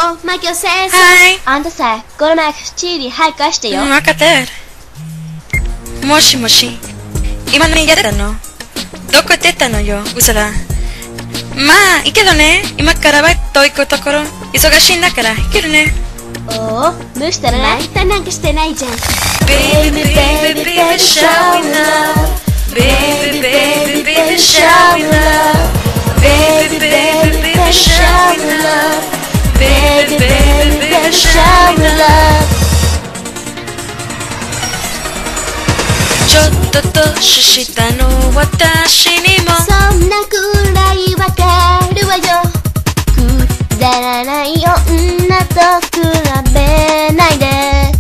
マキオ先生。 はい。 あんたさ、この前チーリー早く貸してよ。 分かってる。もしもし、今何やってたの？どこ出たのよ、うさら。まあ、いいけどね、今からバイト行くところ、忙しいんだから、行けるね。 おお、無視したら泣いたなんかしてないじゃん。 Baby, baby, baby, show me love. Baby, baby, baby, show me love. Baby, baby, baby, show me love. Baby, baby, baby, show me love. ちょっと年下の私にもそんなくらいわかるわよ。くだらない女と比べないで。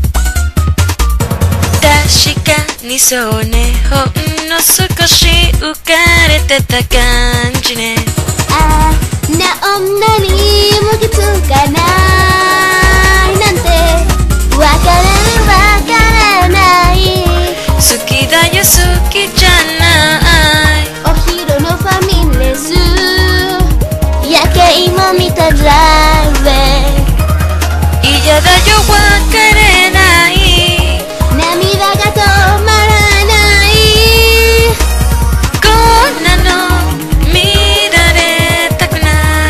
確かにそうね、ほんの少し浮かれてた感じね。 あんな女にも気づかないなんてわからない。 好きだよ好きじゃない。 お昼のファミレス夜景も見たら嫌だよ別れない。 涙が止まらない。 こんなの見られたくない。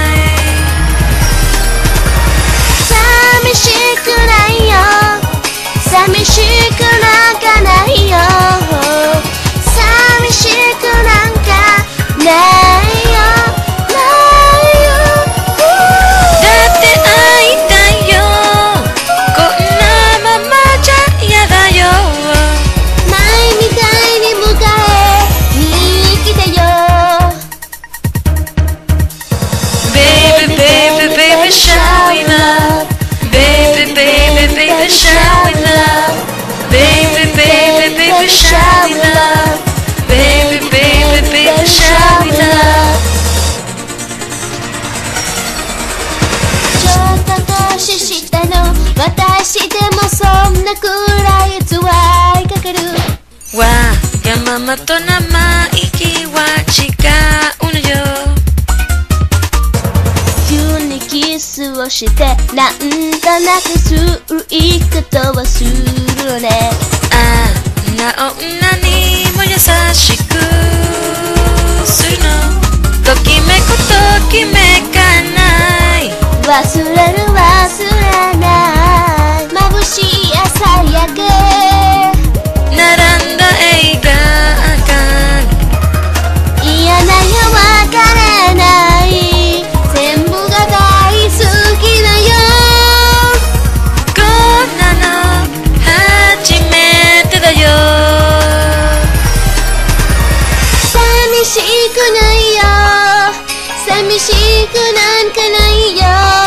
寂しくないよ、寂しくなんかないよ、寂しくなんかないよ、ないよ。 だって会いたいよ、こんなままじゃ嫌だよ。 前みたいに迎えに来てよ。 Baby, baby, baby, show me love. Baby, baby, baby, show me love. Baby, baby, baby, show me love. Baby, baby, baby, show me love. ちょっと年下の私でもそんなくらいつはいかかる。 わがままと生意気は違うのよ。 急にキスをしてなんとなくする言い方はするのね。 あんな女にも優しくするの。ときめくときめかない。 忘れる忘れない。眩しい朝焼け並んだ映画館。 嫌なよ別れない。全部が大好きだよ。 こんなの初めてだよ。 寂しくないよ、寂しくなんかないよ、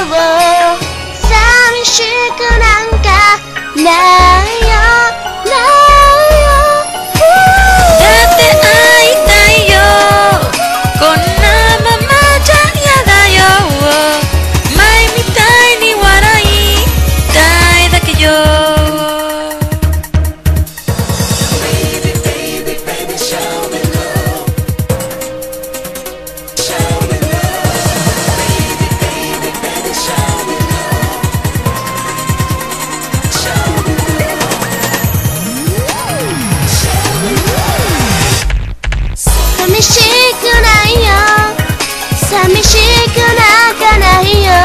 寂しくなんかないよ、ないよ。 だって会いたいよ、こんなままじゃ嫌だよ。前みたいに笑いたいだけよ。 寂しくないよ、寂しくなんかないよ、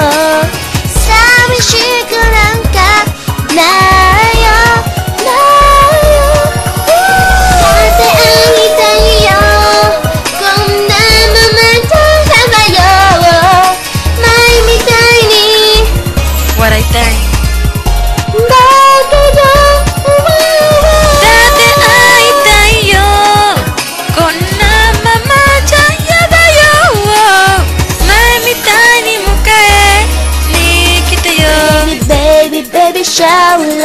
寂しくなんかないよ、ないよ。だって会いたいよ、こんなままとさばよ、前みたいに笑いたい。 だけどだって会いたいよ、こんなままじゃ嫌だよ。前みたいに迎えに来てよ。 Baby, baby, baby, shower